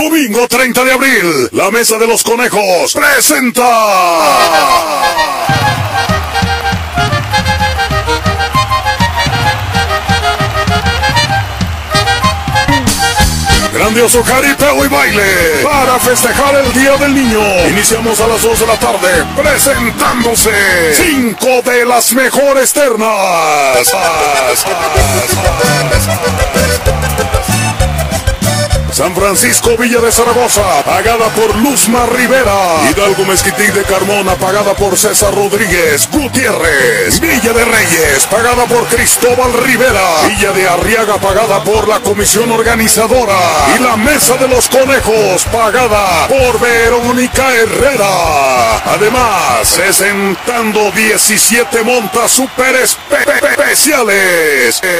Domingo 30 de abril, la Mesa de los Conejos presenta... grandioso jaripeo y baile para festejar el Día del Niño. Iniciamos a las 2 de la tarde presentándose 5 de las mejores ternas. San Francisco, Villa de Zaragoza, pagada por Luzma Rivera. Hidalgo, Mezquití de Carmona, pagada por César Rodríguez Gutiérrez. Villa de Reyes, pagada por Cristóbal Rivera. Villa de Arriaga, pagada por la comisión organizadora. Y la Mesa de los Conejos, pagada por Verónica Herrera. Además, presentando 17 montas super especiales.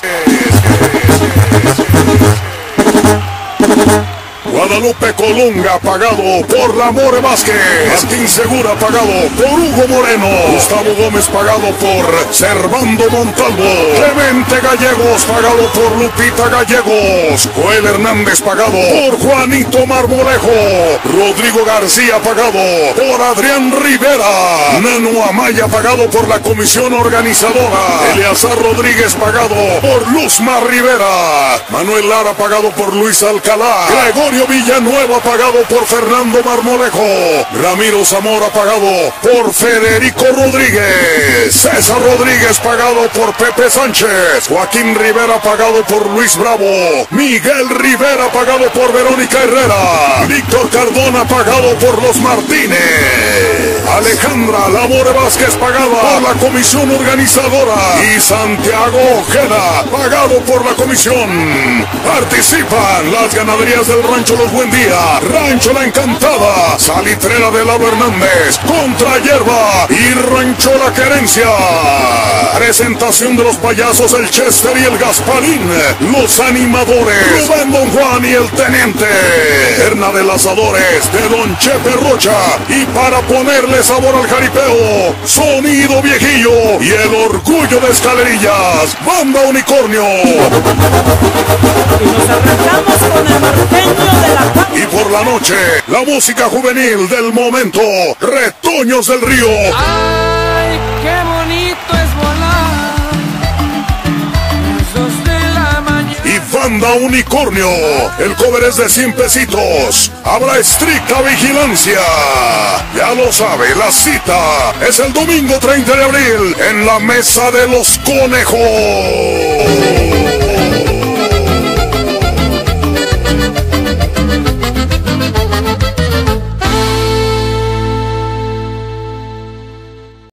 Guadalupe Colunga, pagado por La More Vázquez. Martín Segura, pagado por Hugo Moreno. Gustavo Gómez, pagado por Servando Montalvo. Clemente Gallegos, pagado por Lupita Gallegos. Joel Hernández, pagado por Juanito Marmolejo. Rodrigo García, pagado por Adrián Rivera. Nano Amaya, pagado por la comisión organizadora. Eleazar Rodríguez, pagado por Luzma Rivera. Manuel Lara, pagado por Luis Alcalá. Gregorio Villanueva, pagado por Fernando Marmolejo. Ramiro Zamora, pagado por Federico Rodríguez. César Rodríguez, pagado por Pepe Sánchez. Joaquín Rivera, pagado por Luis Bravo. Miguel Rivera, pagado por Verónica Herrera. Víctor Cardona, pagado por Los Martínez. Alejandra Lamore Vázquez, pagada por la comisión organizadora. Y Santiago Ojeda, pagado por la comisión. Participan las ganaderías del Rancho Los Buen Día, Rancho La Encantada, Salitrera de Lalo Hernández, Contra Hierba y Rancho La Querencia. Presentación de los payasos El Chester y el Gasparín, los animadores Rubén Don Juan y el Teniente, Terna de Lazadores de Don Chepe Rocha. Y para ponerle sabor al jaripeo, Sonido Viejillo y el Orgullo de Escalerillas, Banda Unicornio. Y nos arrancamos con el norteño de la Pampa. Y por la noche, la música juvenil del momento, Retoños del Río. ¡Ay, qué bonito es volar! Las 2 de la mañana. Y Banda Unicornio. El cover es de 100 pesitos. Habrá estricta vigilancia. Ya lo sabe, la cita es el domingo 30 de abril en la Mesa de los Conejos.